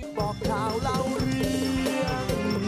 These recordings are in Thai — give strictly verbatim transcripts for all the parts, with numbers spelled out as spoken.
บอกข่าวเล่าเรื่อง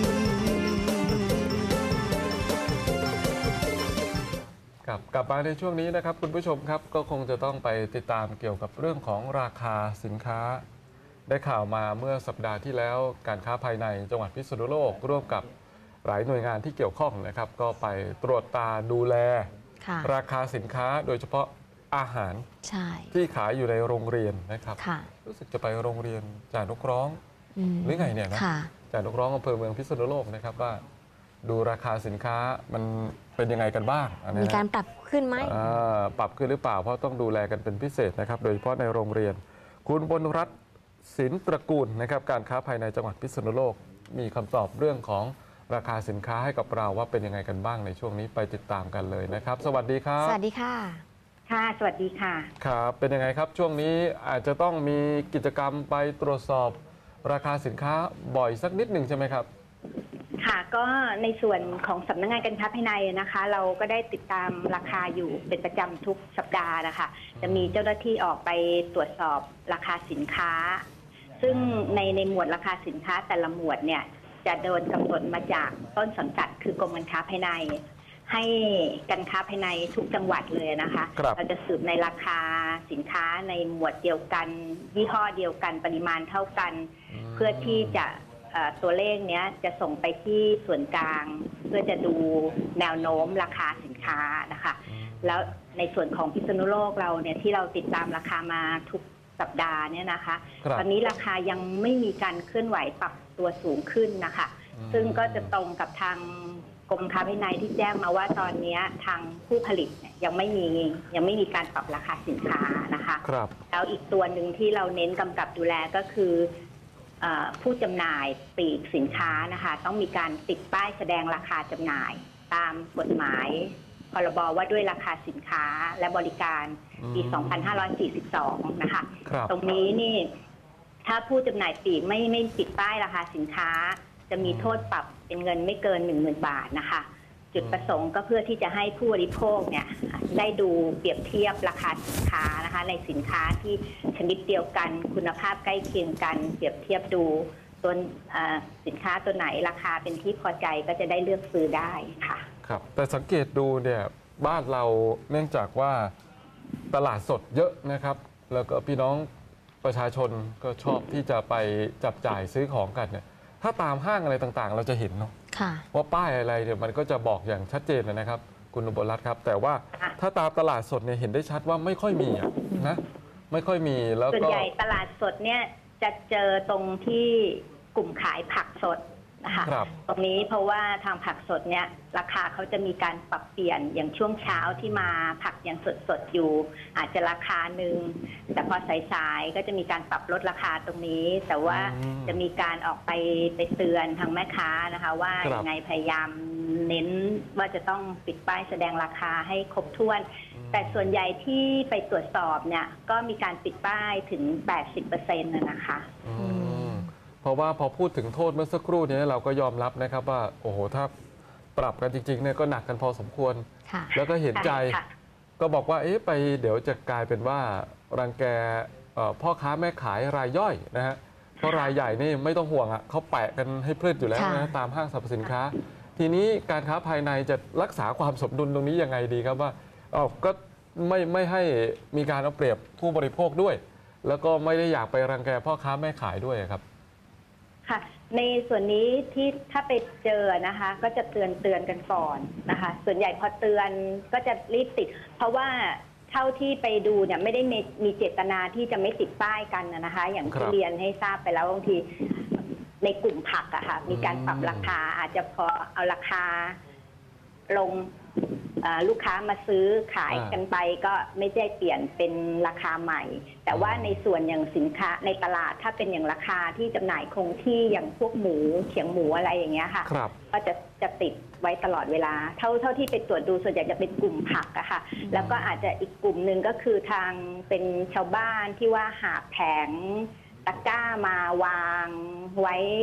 ครับกลับมาในช่วงนี้นะครับคุณผู้ชมครับก็คงจะต้องไปติดตามเกี่ยวกับเรื่องของราคาสินค้าได้ข่าวมาเมื่อสัปดาห์ที่แล้วการค้าภายในจังหวัดพิษณุโลกร่วมกับหลายหน่วยงานที่เกี่ยวข้องนะครับก็ไปตรวจตาดูแลราคาสินค้าโดยเฉพาะอาหารที่ขายอยู่ในโรงเรียนนะครับรู้สึกจะไปโรงเรียนจ่านกร้องหรือไงเนี่ยนะจ่านกร้องอำเภอเมืองพิษณุโลกนะครับว่าดูราคาสินค้ามันเป็นยังไงกันบ้างมีการปรับขึ้นไหมปรับขึ้นหรือเปล่าเพราะต้องดูแลกันเป็นพิเศษนะครับโดยเฉพาะในโรงเรียนคุณบนรัตน์สินตระกูลนะครับการค้าภายในจังหวัดพิษณุโลกมีคำตอบเรื่องของราคาสินค้าให้กับเราว่าเป็นยังไงกันบ้างในช่วงนี้ไปติดตามกันเลยนะครับสวัสดีครับสวัสดีค่ะค่ะสวัสดีค่ะครับเป็นยังไงครับช่วงนี้อาจจะต้องมีกิจกรรมไปตรวจสอบราคาสินค้าบ่อยสักนิดหนึ่งใช่ไหมครับค่ะก็ในส่วนของสำนักงานการค้าภายในนะคะเราก็ได้ติดตามราคาอยู่เป็นประจำทุกสัปดาห์นะคะจะมีเจ้าหน้าที่ออกไปตรวจสอบราคาสินค้าซึ่งในในหมวดราคาสินค้าแต่ละหมวดเนี่ยจะโดนกำหนดมาจากต้นสังกัดคือกรมการค้าภายในให้การค้าภายในทุกจังหวัดเลยนะคะเราจะสืบในราคาสินค้าในหมวดเดียวกันยี่ห้อเดียวกันปริมาณเท่ากันเพื่อที่จะตัวเลขนี้จะส่งไปที่ส่วนกลางเพื่อจะดูแนวโน้มราคาสินค้านะคะแล้วในส่วนของพิษณุโลกเราเนี่ยที่เราติดตามราคามาทุกสัปดาห์เนี่ยนะคะตอนนี้ราคายังไม่มีการเคลื่อนไหวปรับตัวสูงขึ้นนะคะซึ่งก็จะตรงกับทางกรมค้าภายในที่แจ้งมาว่าตอนนี้ทางผู้ผลิตยังไม่มียังไม่มีการปรับราคาสินค้านะคะแล้วอีกตัวหนึ่งที่เราเน้นกำกับดูแลก็คือผู้จำหน่ายปลีกสินค้านะคะต้องมีการติดป้ายแสดงราคาจำหน่ายตามกฎหมายพรบว่าด้วยราคาสินค้าและบริการปี สองพันห้าร้อยสี่สิบสอง นะคะตรงนี้นี่ถ้าผู้จำหน่ายปลีกไม่ไม่ติดป้ายราคาสินค้าจะมีโทษปรับเป็นเงินไม่เกิน หนึ่งหมื่น บาทนะคะจุดประสงค์ก็เพื่อที่จะให้ผู้บริโภคเนี่ยได้ดูเปรียบเทียบราคาสินค้านะคะในสินค้าที่ชนิดเดียวกันคุณภาพใกล้เคียงกันเปรียบเทียบดูตัวสินค้าตัวไหนราคาเป็นที่พอใจก็จะได้เลือกซื้อได้ค่ะครับแต่สังเกตดูเนี่ยบ้านเราเนื่องจากว่าตลาดสดเยอะนะครับแล้วก็พี่น้องประชาชนก็ชอบที่จะไปจับจ่ายซื้อของกันเนี่ยถ้าตามห้างอะไรต่างๆเราจะเห็นเนาะว่าป้ายอะไรเนี่ยมันก็จะบอกอย่างชัดเจนนะครับคุณอุบลรัตน์ครับแต่ว่าถ้าตามตลาดสดเนี่ยเห็นได้ชัดว่าไม่ค่อยมีนะไม่ค่อยมีแล้วก็ส่วนใหญ่ตลาดสดเนี่ยจะเจอตรงที่กลุ่มขายผักสดนะคะตรงนี้เพราะว่าทางผักสดเนี่ยราคาเขาจะมีการปรับเปลี่ยนอย่างช่วงเช้าที่มาผักยังสดๆอยู่อาจจะราคาหนึ่งแต่พอสายๆก็จะมีการปรับลดราคาตรงนี้แต่ว่าจะมีการออกไปไปเตือนทางแม่ค้านะคะว่ายังไงพยายามเน้นว่าจะต้องปิดป้ายแสดงราคาให้ครบถ้วนแต่ส่วนใหญ่ที่ไปตรวจสอบเนี่ยก็มีการปิดป้ายถึง แปดสิบเปอร์เซ็นต์ นะคะเพราะว่าพอพูดถึงโทษเมื่อสักครู่นี้เราก็ยอมรับนะครับว่าโอ้โหถ้าปรับกันจริงๆเนี่ยก็หนักกันพอสมควรแล้วก็เห็นใจก็บอกว่าเอ๊ะไปเดี๋ยวจะกลายเป็นว่ารังแกพ่อค้าแม่ขายรายย่อยนะฮะเพราะรายใหญ่นี่ไม่ต้องห่วงอ่ะเขาแปะกันให้เพลิดอยู่แล้วนะตามห้างสรรพสินค้าทีนี้การค้าภายในจะรักษาความสมดุลตรงนี้ยังไงดีครับว่าอ๋อก็ไม่ไม่ให้มีการเอาเปรียบผู้บริโภคด้วยแล้วก็ไม่ได้อยากไปรังแกพ่อค้าแม่ขายด้วยครับค่ะในส่วนนี้ที่ถ้าไปเจอนะคะก็จะเตือนเตือนกันก่อนนะคะส่วนใหญ่พอเตือนก็จะรีบติดเพราะว่าเท่าที่ไปดูเนี่ยไม่ได้มีมีเจตนาที่จะไม่ติดป้ายกันนะคะอย่างที่เรียนให้ทราบไปแล้วบางทีในกลุ่มผักอะค่ะมีการปรับราคาอาจจะพอเอาราคาลงลูกค้ามาซื้อขายกันไปก็ไม่ได้เปลี่ยนเป็นราคาใหม่แต่ว่าในส่วนอย่างสินค้าในตลาดถ้าเป็นอย่างราคาที่จำหน่ายคงที่อย่างพวกหมูเขียงหมูอะไรอย่างเงี้ยค่ะก็จะจะติดไว้ตลอดเวลาเท่าเท่าที่ไปตรวจดูส่วนใหญ่จะเป็นกลุ่มผักอะค่ะแล้วก็อาจจะอีกกลุ่มหนึ่งก็คือทางเป็นชาวบ้านที่ว่าหาแผงตะกร้ามาวางไว้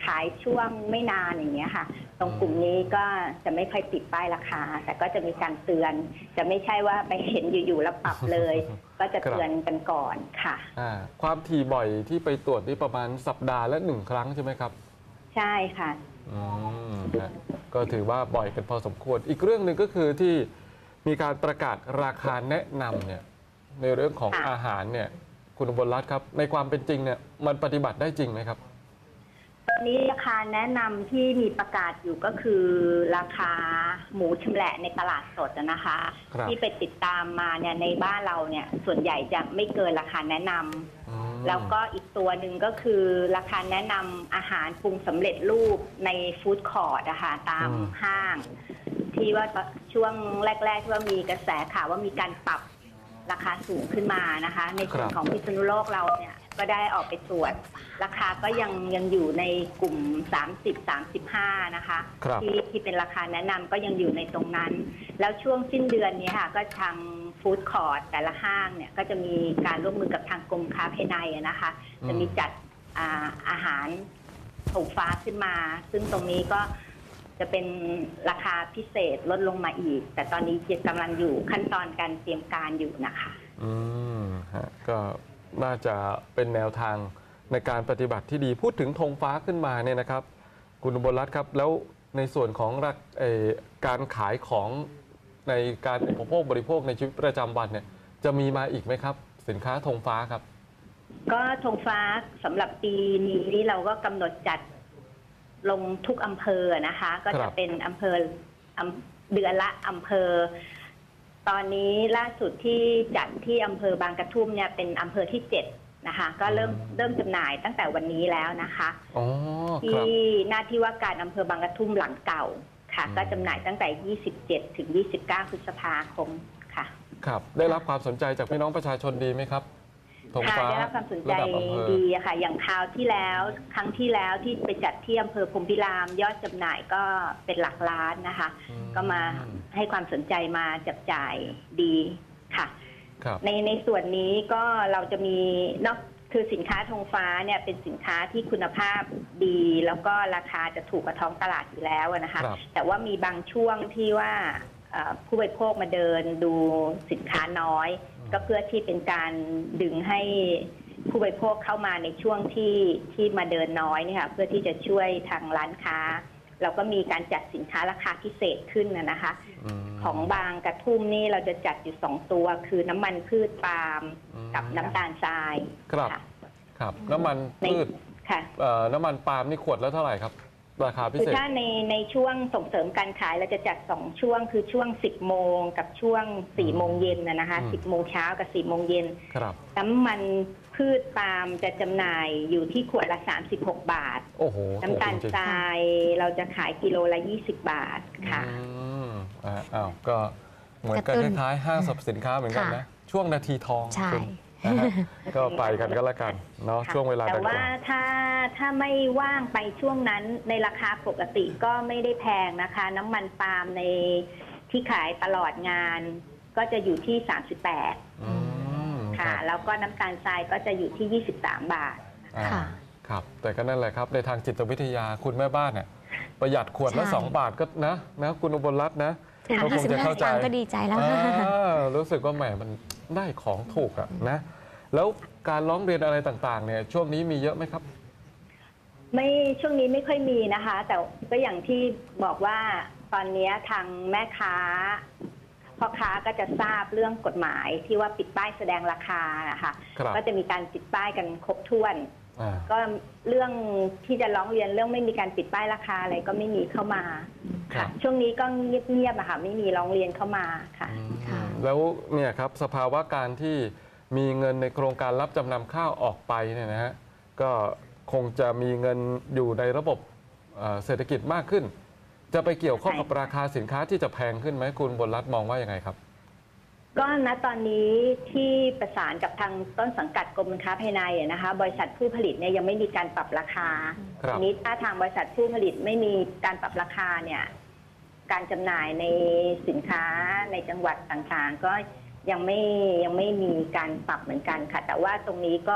ขายช่วงไม่นานอย่างเงี้ยค่ะตรงกลุ่มนี้ก็จะไม่ค่อยติดป้ายราคาแต่ก็จะมีการเตือนจะไม่ใช่ว่าไปเห็นอยู่ๆแล้วปรับเลย ก็จะเตือนกันก่อนค่ะความถี่บ่อยที่ไปตรวจนี่ประมาณสัปดาห์ละหนึ่งครั้งใช่ไหมครับใช่ค่ะอืมก็ถือว่าบ่อยกันพอสมควรอีกเรื่องหนึ่งก็คือที่มีการประกาศราคาแนะนำเนี่ยในเรื่องของอาหารเนี่ยคุณอุบลรัตน์ครับในความเป็นจริงเนี่ยมันปฏิบัติได้จริงไหมครับตอนนี้ราคาแนะนำที่มีประกาศอยู่ก็คือราคาหมูชำแหละในตลาดสดนะคะที่ไปติดตามมาเนี่ยในบ้านเราเนี่ยส่วนใหญ่จะไม่เกินราคาแนะนำแล้วก็อีกตัวหนึ่งก็คือราคาแนะนำอาหารปรุงสำเร็จรูปในฟู้ดคอร์ทนะคะตามห้างที่ว่าช่วงแรกๆที่ว่ามีกระแสข่าวว่ามีการปรับราคาสูงขึ้นมานะคะในส่วนของพิษณุโลกเราเนี่ยก็ได้ออกไปตรวจราคาก็ยังยังอยู่ในกลุ่มสามสิบ สามสิบห้านะคะที่ที่เป็นราคาแนะนำก็ยังอยู่ในตรงนั้นแล้วช่วงสิ้นเดือนนี้ค่ะก็ทางฟู้ดคอร์ทแต่ละห้างเนี่ยก็จะมีการร่วมมือกับทางกรมค้าภายในนะคะจะมีจัด อาอาหารธงฟ้าขึ้นมาซึ่งตรงนี้ก็จะเป็นราคาพิเศษลดลงมาอีกแต่ตอนนี้กำลังอยู่ขั้นตอนการเตรียมการอยู่นะคะอืมฮะก็น่าจะเป็นแนวทางในการปฏิบัติที่ดีพูดถึงธงฟ้าขึ้นมาเนี่ยนะครับคุณอุบลรัตน์ครับแล้วในส่วนของการขายของในการอุปโภคบริโภคในชีวิตประจำวันเนี่ยจะมีมาอีกไหมครับสินค้าธงฟ้าครับก็ธงฟ้าสำหรับปีนี้นี่เราก็กำหนดจัดลงทุกอำเภอนะคะก็จะเป็นอำเภอเดือนละอำเภอตอนนี้ล่าสุดที่จัดที่อำเภอบางกระทุ่มเนี่ยเป็นอำเภอที่เจ็ดนะคะก็เริ่มเริ่มจำหน่ายตั้งแต่วันนี้แล้วนะคะที่หน้าที่ว่าการอำเภอบางกระทุ่มหลังเก่าค่ะก็จำหน่ายตั้งแต่ยี่สิบเจ็ดถึงยี่สิบเก้าพฤษภาคมค่ะครับได้รับความสนใจจากพี่น้องประชาชนดีไหมครับค่ะได้รับความสนใจดีค่ะอย่างคราวที่แล้วครั้งที่แล้วที่ไปจัดที่อำเภอพรหมพิรามยอดจำหน่ายก็เป็นหลักล้านนะคะก็มาให้ความสนใจมาจับจ่ายดีค่ะในในส่วนนี้ก็เราจะมีนอกคือสินค้าธงฟ้าเนี่ยเป็นสินค้าที่คุณภาพดีแล้วก็ราคาจะถูกกว่าท้องตลาดอยู่แล้วนะคะแต่ว่ามีบางช่วงที่ว่าผู้บริโภคมาเดินดูสินค้าน้อยก็เพื่อที่เป็นการดึงให้ผู้บริโภคเข้ามาในช่วงที่ที่มาเดินน้อยเนี่ยค่ะเพื่อที่จะช่วยทางร้านค้าเราก็มีการจัดสินค้าราคาพิเศษขึ้นนะคะของบางกระทุ่มนี่เราจะจัดอยู่สองตัวคือน้ำมันพืชปาล์มกับน้ำตาลทรายครับครับน้ำมันพืชน้ำมันปาล์มนี่ขวดแล้วเท่าไหร่ครับราคาพิเศษคือถ้าในในช่วงส่งเสริมการขายเราจะจัดสองช่วงคือช่วงสิบโมงกับช่วงสี่โมงเย็นนะคะสิบโมงเช้ากับสี่โมงเย็นน้ำมันพืชปาล์มจะจำหน่ายอยู่ที่ขวดละสามสิบหกบาทโอ้โหน้ำตาลทรายเราจะขายกิโลละยี่สิบบาทค่ะอืมอ้าวก็เหมือนกันคล้ายๆห้างสรรพสินค้าเหมือนกันนะช่วงนาทีทองใช่ก็ไปกันก็แล้วกันเนาะช่วงเวลาแต่ว่าถ้าถ้าไม่ว่างไปช่วงนั้นในราคาปกติก็ไม่ได้แพงนะคะน้ำมันปาล์มในที่ขายตลอดงานก็จะอยู่ที่สามสิบแปดค่ะแล้วก็น้ำตาลทรายก็จะอยู่ที่ยี่สิบสามบาทค่ะครับแต่ก็นั่นแหละครับในทางจิตวิทยาคุณแม่บ้านเนี่ยประหยัดขวดละสองบาทก็นะนะคุณอุบลรัตน์นะเขาคงจะเข้าใจก็ดีใจแล้วรู้สึกว่าแหมมันได้ของถูกอะนะแล้วการร้องเรียนอะไรต่างๆเนี่ยช่วงนี้มีเยอะไหมครับไม่ช่วงนี้ไม่ค่อยมีนะคะแต่ก็อย่างที่บอกว่าตอนนี้ทางแม่ค้าพ่อค้าก็จะทราบเรื่องกฎหมายที่ว่าปิดป้ายแสดงราคานะคะก็จะมีการปิดป้ายกันครบถ้วนก็เรื่องที่จะร้องเรียนเรื่องไม่มีการปิดป้ายราคาอะไรก็ไม่มีเข้ามาค่ะช่วงนี้ก็เงียบๆอะค่ะไม่มีร้องเรียนเข้ามาค่ะแล้วเนี่ยครับสภาวะการที่มีเงินในโครงการรับจำนำข้าวออกไปเนี่ยนะฮะก็คงจะมีเงินอยู่ในระบบเศรษฐกิจมากขึ้นจะไปเกี่ยวข้องกับราคาสินค้าที่จะแพงขึ้นไหมคุณบนรัฐมองว่ายังไงครับก็ณตอนนี้ที่ประสานกับทางต้นสังกัดกรมค้าภายในนะคะบริษัทผู้ผลิตเนี่ยยังไม่มีการปรับราคาทีนี้ถ้าทางบริษัทผู้ผลิตไม่มีการปรับราคาเนี่ยการจำหน่ายในสินค้าในจังหวัดต่างๆก็ยังไม่ยังไม่มีการปรับเหมือนกันค่ะแต่ว่าตรงนี้ก็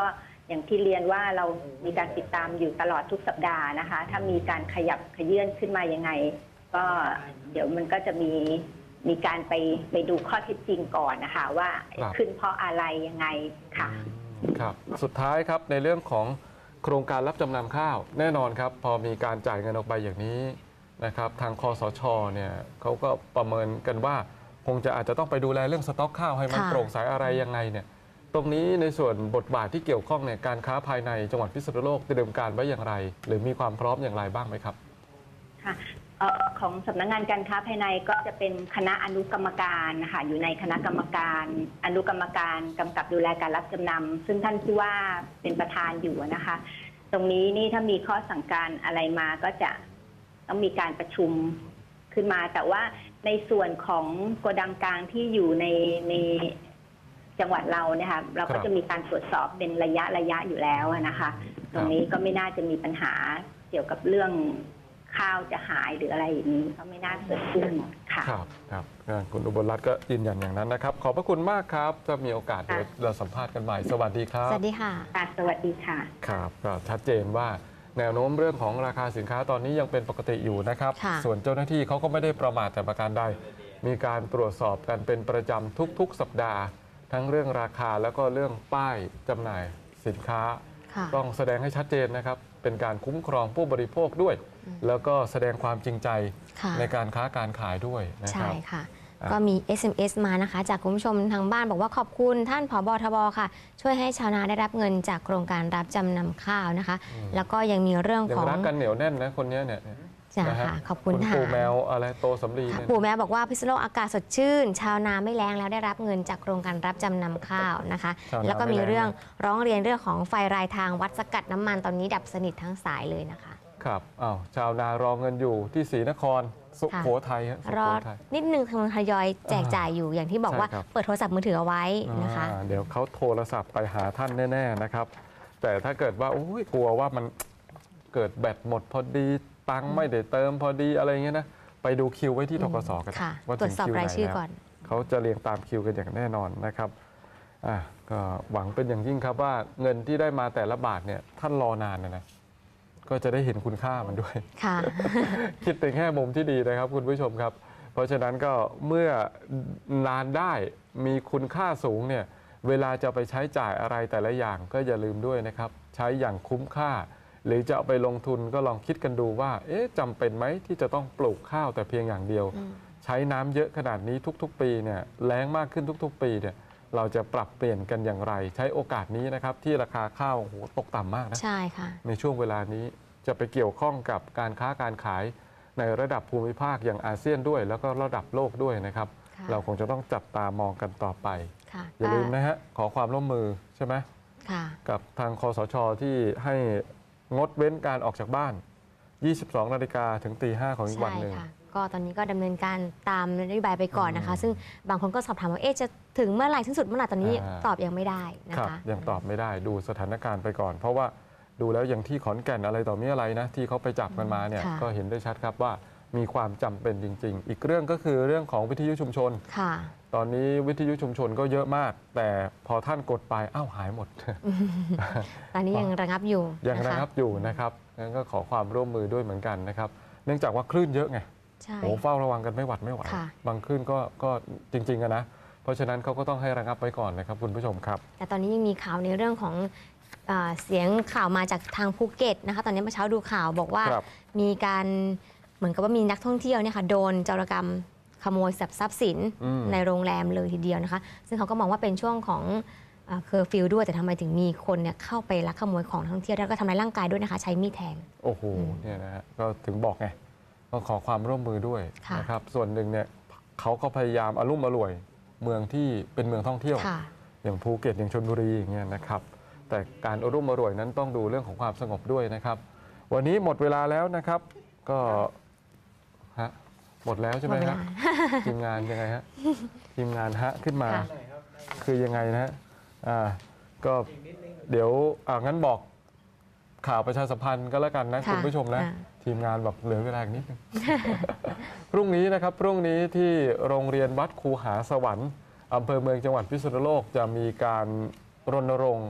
อย่างที่เรียนว่าเรามีการติดตามอยู่ตลอดทุกสัปดาห์นะคะ ถ้ามีการขยับขยื่นขึ้นมายังไงก็เดี๋ยวมันก็จะมีมีการไปไปดูข้อเท็จจริงก่อนนะคะว่าขึ้นเพราะอะไรยังไงค่ะครับสุดท้ายครับในเรื่องของโครงการรับจำนำข้าวแน่นอนครับพอมีการจ่ายเงินออกไปอย่างนี้นะครับทางคสชเนี่ยเขาก็ประเมินกันว่าคงจะอาจจะต้องไปดูแลเรื่องสต็อกข้าวให้มันโปร่งใสอะไรยังไงเนี่ยตรงนี้ในส่วนบทบาทที่เกี่ยวข้องเนี่ยการค้าภายในจังหวัดพิษณุโลกเตรียมการไว้อย่างไรหรือมีความพร้อมอย่างไรบ้างไหมครับค่ะของสำนักงานการค้าภายในก็จะเป็นคณะอนุกรรมการนะคะอยู่ในคณะกรรมการอนุกรรมการกำกับดูแลการรับจำนำซึ่งท่านผู้ว่าเป็นประธานอยู่นะคะตรงนี้นี่ถ้ามีข้อสั่งการอะไรมาก็จะต้องมีการประชุมขึ้นมาแต่ว่าในส่วนของโกดังกลางที่อยู่ในในจังหวัดเราเนี่ยค่ะเราก็จะมีการตรวจสอบเป็นระยะระยะอยู่แล้วนะคะตรงนี้ก็ไม่น่าจะมีปัญหาเกี่ยวกับเรื่องข้าวจะหายหรืออะไรอย่างนี้ก็ไม่น่าเกิดขึ้นค่ะครับครับคุณอุบลรัตน์ก็ยืนยันอย่างนั้นนะครับขอบพระคุณมากครับถ้ามีโอกาสเดี๋ยวเราสัมภาษณ์กันใหม่สวัสดีครับสวัสดีค่ะสวัสดีค่ะครับก็ชัดเจนว่าแนวโน้มเรื่องของราคาสินค้าตอนนี้ยังเป็นปกติอยู่นะครับส่วนเจ้าหน้าที่เขาก็ไม่ได้ประมาทแต่ประการใดมีการตรวจสอบกันเป็นประจำทุกๆสัปดาห์ทั้งเรื่องราคาแล้วก็เรื่องป้ายจำหน่ายสินค้าต้องแสดงให้ชัดเจนนะครับเป็นการคุ้มครองผู้บริโภคด้วยแล้วก็แสดงความจริงใจในการค้าการขายด้วยนะครับใช่ค่ะก็มี เอส เอ็ม เอส มานะคะจากคุณผู้ชมทางบ้านบอกว่าขอบคุณท่านผบ.ทบ.ค่ะช่วยให้ชาวนาได้รับเงินจากโครงการรับจำนำข้าวนะคะแล้วก็ยังมีเรื่องของรักกันเหนียวแน่นนะคนนี้เนี่ยค่ะขอบคุณค่ะปู่แมวอะไรโตสำลีปู่แมวบอกว่าพิษณุโลกอากาศสดชื่นชาวนาไม่แล้งแล้วได้รับเงินจากโครงการรับจำนำข้าวนะคะแล้วก็มีเรื่องร้องเรียนเรื่องของไฟรายทางวัดสกัดน้ำมันตอนนี้ดับสนิททั้งสายเลยนะคะครับอ้าวชาวนารอเงินอยู่ที่ศรีนครสุโขทัยรอนิดนึงทางทยอยแจกจ่ายอยู่อย่างที่บอกว่าเปิดโทรศัพท์มือถือเอาไว้นะคะเดี๋ยวเขาโทรศัพท์ไปหาท่านแน่ๆนะครับแต่ถ้าเกิดว่าโอ้ยกลัวว่ามันเกิดแบตหมดพอดีตังค์ไม่ได้เติมพอดีอะไรเงี้ยนะไปดูคิวไว้ที่ธกสกันว่าถึงคิวไหนแล้วเขาจะเรียงตามคิวกันอย่างแน่นอนนะครับอ่ะก็หวังเป็นอย่างยิ่งครับว่าเงินที่ได้มาแต่ละบาทเนี่ยท่านรอนานนะนะก็จะได้เห็นคุณค่ามันด้วยคิดเป็นแค่มุมที่ดีนะครับคุณผู้ชมครับเพราะฉะนั้นก็เมื่อนานได้มีคุณค่าสูงเนี่ยเวลาจะไปใช้จ่ายอะไรแต่ละอย่างก็อย่าลืมด้วยนะครับใช้อย่างคุ้มค่าหรือจะเอาไปลงทุนก็ลองคิดกันดูว่าเอ๊ะจำเป็นไหมที่จะต้องปลูกข้าวแต่เพียงอย่างเดียวใช้น้ำเยอะขนาดนี้ทุกๆปีเนี่ยแล้งมากขึ้นทุกๆปีเนี่ยเราจะปรับเปลี่ยนกันอย่างไรใช้โอกาสนี้นะครับที่ราคาข้าวโอ้โหตกต่ำมากนะใช่ค่ะในช่วงเวลานี้จะไปเกี่ยวข้องกับการค้าการขายในระดับภูมิภาคอย่างอาเซียนด้วยแล้วก็ระดับโลกด้วยนะครับเราคงจะต้องจับตามองกันต่อไปอย่าลืมนะฮะขอความร่วมมือใช่ไหมกับทางคสช.ที่ให้งดเว้นการออกจากบ้าน ยี่สิบสอง นาฬิกาถึงตีห้าของอีกวันหนึ่งก็ตอนนี้ก็ดำเนินการตามนโยบายไปก่อนนะคะซึ่งบางคนก็สอบถามว่าเอ๊ะจะถึงเมื่อไหร่ที่สุดเมื่อไหร่ตอนนี้ตอบยังไม่ได้นะคะยังตอบไม่ได้ดูสถานการณ์ไปก่อนเพราะว่าดูแล้วอย่างที่ขอนแก่นอะไรต่อมีอะไรนะที่เขาไปจับกันมาเนี่ยก็เห็นได้ชัดครับว่ามีความจำเป็นจริงๆอีกเรื่องก็คือเรื่องของวิทยุชุมชนตอนนี้วิทยุชุมชนก็เยอะมากแต่พอท่านกดไปอ้าวหายหมดตอนนี้ยังระงับอยู่ยังระงับอยู่นะครับงั้นก็ขอความร่วมมือด้วยเหมือนกันนะครับเนื่องจากว่าคลื่นเยอะไงโอ้เฝ้าระวังกันไม่หวัดไม่ไหวบางคลื่นก็ก็จริงๆนะเพราะฉะนั้นเขาก็ต้องให้ระงับไว้ก่อนนะครับคุณผู้ชมครับแต่ตอนนี้ยังมีข่าวในเรื่องของเสียงข่าวมาจากทางภูเก็ตนะคะตอนนี้เมื่อเช้าดูข่าวบอกว่ามีการเหมือนกับว่ามีนักท่องเที่ยวเนี่ยค่ะโดนโจรกรรมขโมยทรัพย์สินในโรงแรมเลยทีเดียวนะคะซึ่งเขาก็มองว่าเป็นช่วงของเคอร์ฟิวด้วยแต่ทำไมถึงมีคนเนี่ยเข้าไปลักขโมยของท่องเที่ยวแล้วก็ทำร้ายร่างกายด้วยนะคะใช้มีดแทงโอ้โหเนี่ยนะฮะก็ถึงบอกไงก็ขอความร่วมมือด้วยนะครับส่วนหนึ่งเนี่ยเขาก็พยายามอลุ่มอล่วยเมืองที่เป็นเมืองท่องเที่ยวอย่างภูเก็ตอย่างชลบุรีอย่างเงี้ยนะครับแต่การอรุ่มอร่วยนั้นต้องดูเรื่องของความสงบด้วยนะครับวันนี้หมดเวลาแล้วนะครับก็ฮะหมดแล้วใช่ไหมครับทีมงานยังไงฮะทีมงานฮะขึ้นมาคือยังไงนะฮะอ่าก็เดี๋ยวอ่างั้นบอกข่าวประชาสัมพันธ์ก็แล้วกันนะคุณผู้ชมนะทีมงานบอกเหลือเวลาอีกนิดนึงพรุ่งนี้นะครับพรุ่งนี้ที่โรงเรียนวัดคูหาสวรรค์อำเภอเมืองจังหวัดพิษณุโลกจะมีการรณรงค์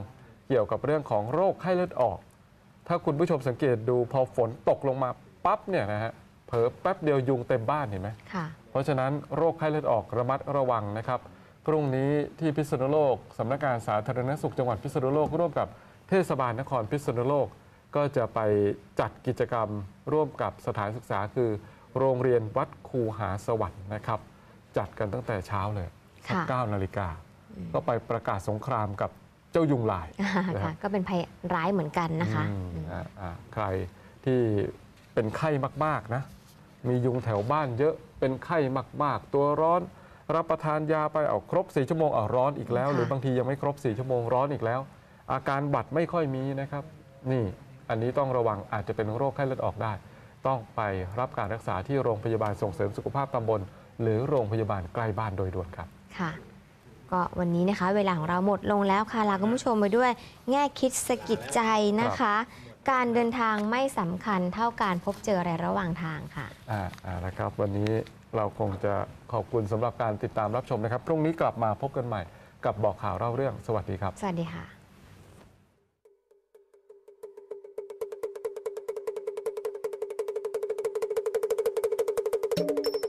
เกี่ยวกับเรื่องของโรคไข้เลือดออก ถ้าคุณผู้ชมสังเกตดูพอฝนตกลงมาปั๊บเนี่ยนะฮะเผลอแป๊บเดียวยุงเต็มบ้านเห็นไหมค่ะเพราะฉะนั้นโรคไข้เลือดออกระมัดระวังนะครับพรุ่งนี้ที่พิษณุโลกสำนักงานสาธารณสุขจังหวัดพิษณุโลกร่วมกับเทศบาลนครพิษณุโลกก็จะไปจัดกิจกรรมร่วมกับสถานศึกษาคือโรงเรียนวัดคูหาสวรรค์นะครับจัดกันตั้งแต่เช้าเลยสักเก้านาฬิกาก็ไปประกาศสงครามกับเจ้ายุงลายค่ะก็เป็นภัยร้ายเหมือนกันนะคะใครที่เป็นไข้มากๆนะมียุงแถวบ้านเยอะเป็นไข้มากๆตัวร้อนรับประทานยาไปเอาครบสี่ชั่วโมงเอาร้อนอีกแล้วหรือบางทียังไม่ครบสี่ชั่วโมงร้อนอีกแล้วอาการบัดไม่ค่อยมีนะครับนี่อันนี้ต้องระวังอาจจะเป็นโรคไข้เลือดออกได้ต้องไปรับการรักษาที่โรงพยาบาลส่งเสริมสุขภาพตำบลหรือโรงพยาบาลใกล้บ้านโดยด่วนครับค่ะก็วันนี้นะคะเวลาของเราหมดลงแล้วค่ะลาคุณผู้ชมไปด้วยแง่คิดสะกิดใจนะคะการเดินทางไม่สำคัญเท่าการพบเจออะไรระหว่างทางค่ะอ่าอ่านะครับวันนี้เราคงจะขอบคุณสำหรับการติดตามรับชมนะครับพรุ่งนี้กลับมาพบกันใหม่กับบอกข่าวเล่าเรื่องสวัสดีครับสวัสดีค่ะ